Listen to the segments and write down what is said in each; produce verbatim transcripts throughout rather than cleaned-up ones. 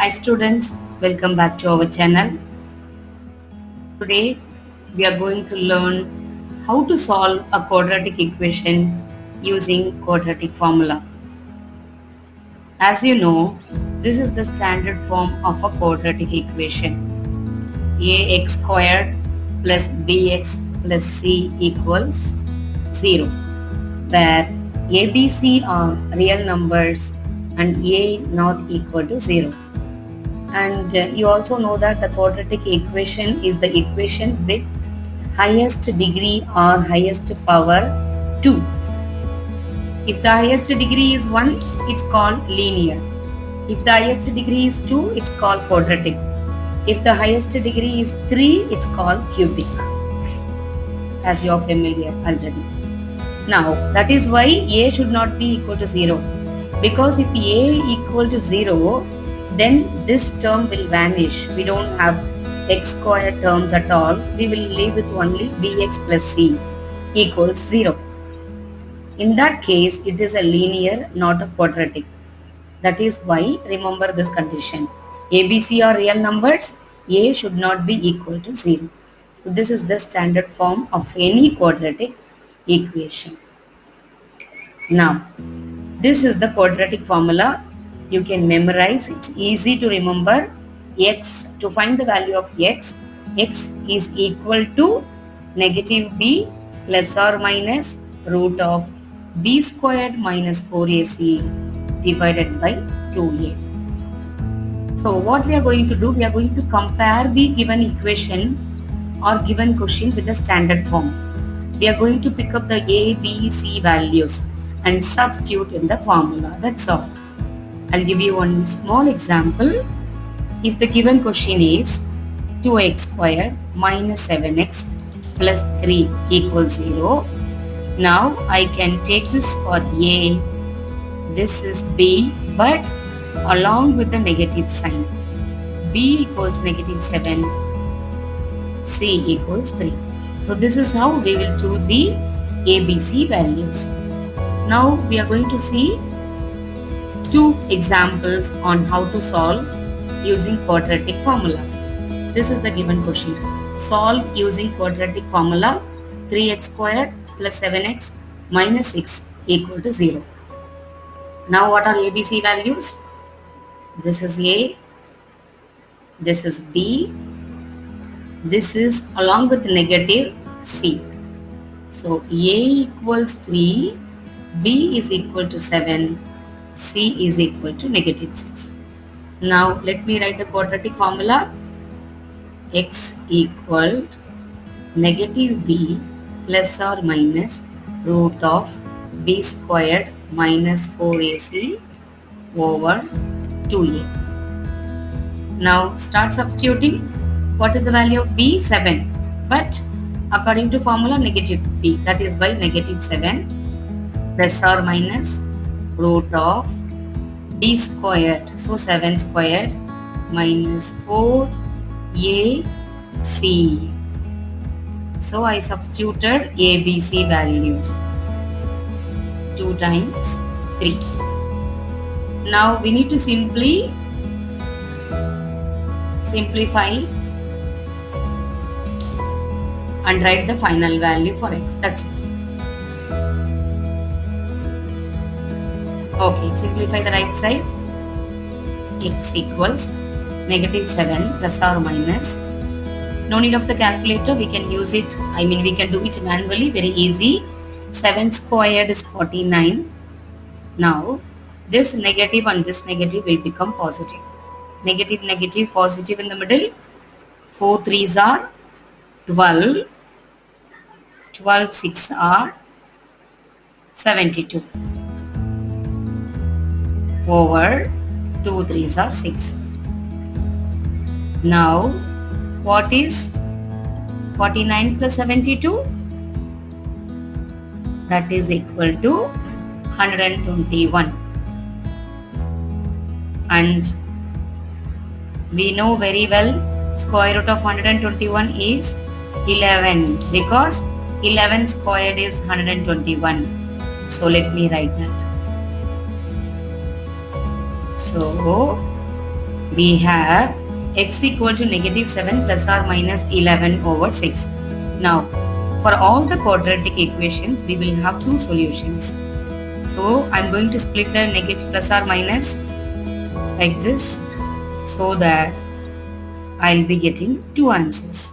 Hi students, welcome back to our channel. Today we are going to learn how to solve a quadratic equation using quadratic formula. As you know, this is the standard form of a quadratic equation. Ax squared plus bx plus c equals zero, where a, b, c are real numbers and a not equal to zero. And uh, you also know that the quadratic equation is the equation with highest degree or highest power two. If the highest degree is one, it's called linear. If the highest degree is two, it's called quadratic. If the highest degree is three, it's called cubic, as you are familiar already. Now, that is why a should not be equal to zero. Because if a equal to zero, then this term will vanish. We don't have x squared terms at all. We will leave with only bx plus c equals zero. In that case, it is a linear, not a quadratic. That is why, remember this condition. A, B, C are real numbers. A should not be equal to zero. So this is the standard form of any quadratic equation. Now, this is the quadratic formula. You can memorize. It's easy to remember. X, to find the value of x, x is equal to negative b plus or minus root of b squared minus four a c divided by two a. So what we are going to do, we are going to compare the given equation or given question with the standard form. We are going to pick up the a, b, c values and substitute in the formula. That's all. I'll give you one small example. If the given question is two x squared minus seven x plus three equals zero, now I can take this for a, this is b, but along with the negative sign. B equals negative seven, c equals three. So this is how we will choose the a, b, c values. Now we are going to see two examples on how to solve using quadratic formula. This is the given question. Solve using quadratic formula. three x squared plus seven x minus six equal to zero. Now what are a, b, c values? This is a, this is b, this is along with negative c. So a equals three, b is equal to seven, c is equal to negative six. Now let me write the quadratic formula. X equal negative b plus or minus root of b squared minus four a c over two a. Now start substituting. What is the value of b? seven. But according to formula, negative b. That is why negative seven plus or minus root of b squared, so seven squared minus four a c. So I substituted a, b, c values. two times three. Now we need to simply simplify and write the final value for x. That's it. Okay, simplify the right side. X equals negative seven plus or minus. No need of the calculator. We can use it. I mean, we can do it manually. Very easy. seven squared is forty-nine. Now, this negative and this negative will become positive. Negative, negative, positive in the middle. four threes are twelve. twelve six are seventy-two. Over two threes are six. Now, what is forty-nine plus seventy-two? That is equal to one hundred twenty-one. And we know very well square root of one hundred twenty-one is eleven, because eleven squared is one hundred twenty-one. So let me write that. So we have x equal to negative seven plus or minus eleven over six. Now, for all the quadratic equations, we will have two solutions. So, I am going to split the negative plus or minus like this, so that I will be getting two answers.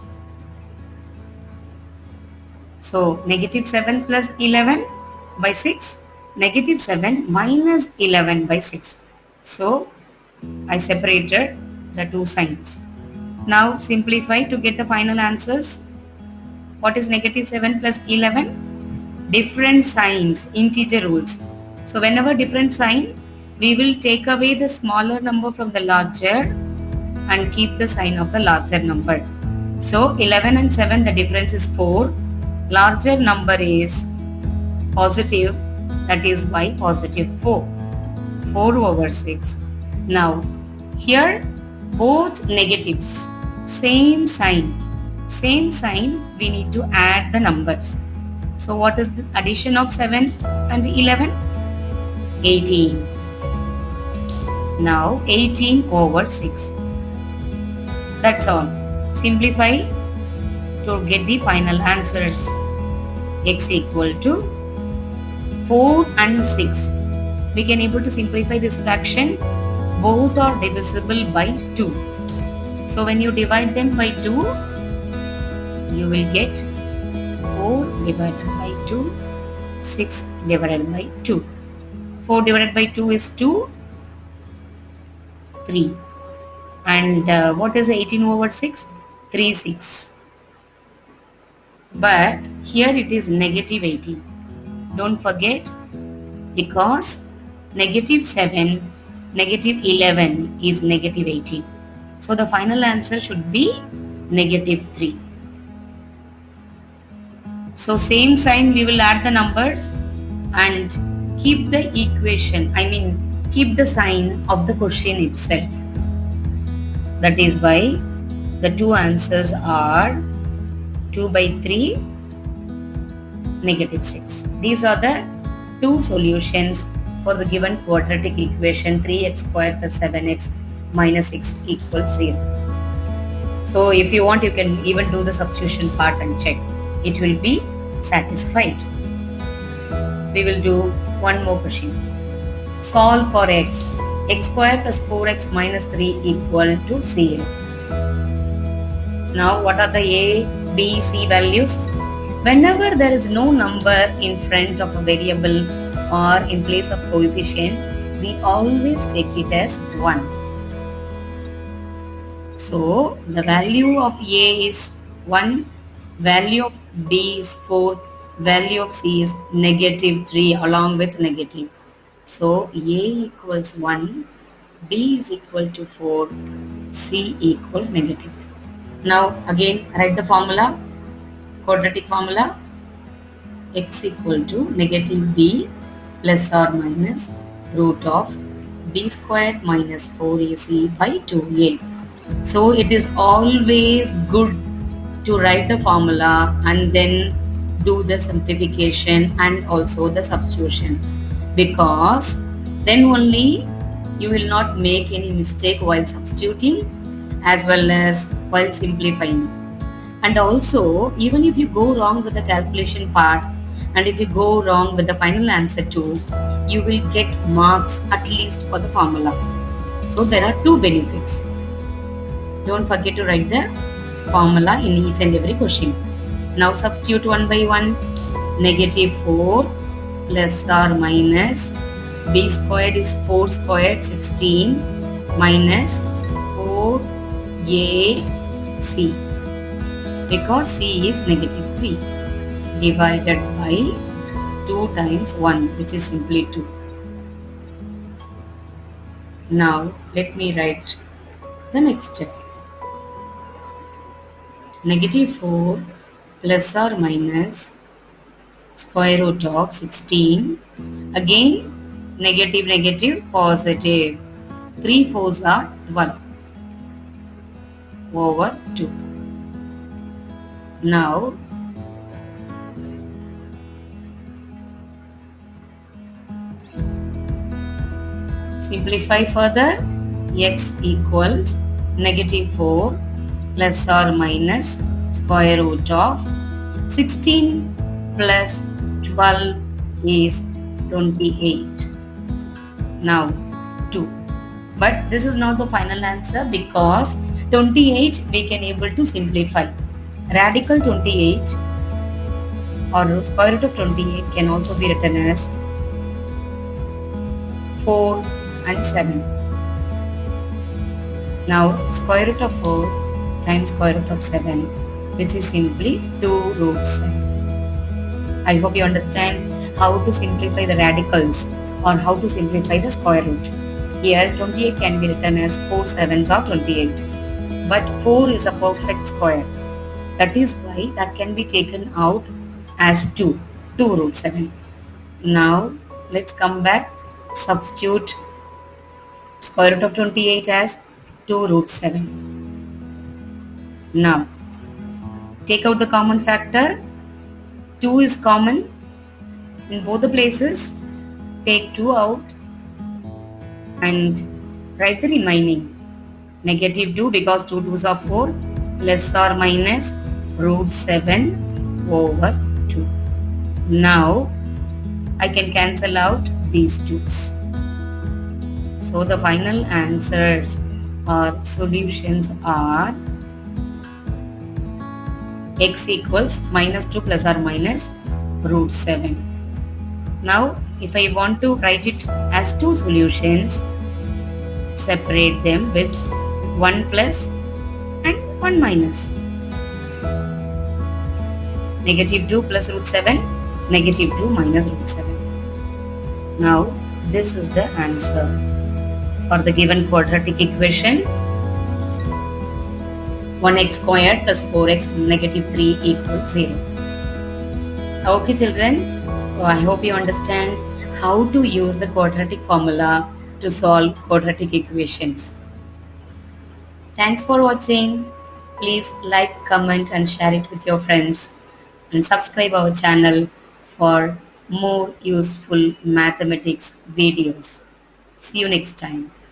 So, negative seven plus eleven by six, negative seven minus eleven by six. So, I separated the two signs. Now, simplify to get the final answers. What is negative seven plus eleven? Different signs, integer rules. So, whenever different sign, we will take away the smaller number from the larger and keep the sign of the larger number. So, eleven and seven, the difference is four. Larger number is positive, that is y positive four. four over six. Now, here both negatives, same sign. Same sign, we need to add the numbers. So, what is the addition of seven and eleven? eighteen. Now, eighteen over six. That's all. Simplify to get the final answers. X equal to four and six. We can able to simplify this fraction. Both are divisible by two. So when you divide them by two, you will get four divided by two, six divided by two. four divided by two is two, three. And uh, what is eighteen over six? three, six. But here it is negative eighteen. Don't forget, because negative seven, negative eleven is negative eighteen. So the final answer should be negative three. So same sign, we will add the numbers and keep the equation, I mean keep the sign of the question itself. That is why the two answers are two by three, negative six. These are the two solutions for the given quadratic equation three x squared plus seven x minus six equals zero. So if you want, you can even do the substitution part and check. It will be satisfied. We will do one more question. Solve for x. X squared plus four x minus three equal to zero. Now what are the a, b, c values? Whenever there is no number in front of a variable or in place of coefficient, we always take it as one. So the value of a is one, value of b is four, value of c is negative three along with negative. So a equals one, b is equal to four, c equal negative. Now again write the formula, quadratic formula. X equal to negative b plus or minus root of b squared minus four a c by two a. So it is always good to write the formula and then do the simplification and also the substitution, because then only you will not make any mistake while substituting as well as while simplifying. And also, even if you go wrong with the calculation part and if you go wrong with the final answer too, you will get marks at least for the formula. So there are two benefits. Don't forget to write the formula in each and every question. Now substitute one by one. Negative four plus or minus b squared is four squared sixteen minus four a c, because c is negative three, divided by two times one, which is simply two. Now let me write the next step. Negative four plus or minus square root of sixteen. Again negative negative positive. three fours are twelve over two. Now simplify further. x equals negative four plus or minus square root of sixteen plus twelve is twenty-eight. Now two. But this is not the final answer because twenty-eight we can able to simplify. Radical twenty-eight or square root of twenty-eight can also be written as four and seven. Now square root of four times square root of seven, which is simply two root seven. I hope you understand how to simplify the radicals or how to simplify the square root. Here twenty-eight can be written as four sevens or twenty-eight. But four is a perfect square. That is why that can be taken out as two, two root seven. Now let's come back, substitute square root of twenty-eight as two root seven. Now take out the common factor. two is common in both the places. Take two out and write the remaining. Negative two because two twos are four, less or minus root seven over two. Now I can cancel out these twos. So the final answers or solutions are x equals minus two plus or minus root seven. Now if I want to write it as two solutions, separate them with one plus and one minus. Negative two plus root seven, negative two minus root seven. Now this is the answer for the given quadratic equation. one x squared plus four x negative three equals zero. Okay children, so I hope you understand how to use the quadratic formula to solve quadratic equations. Thanks for watching. Please like, comment and share it with your friends and subscribe our channel for more useful mathematics videos. See you next time.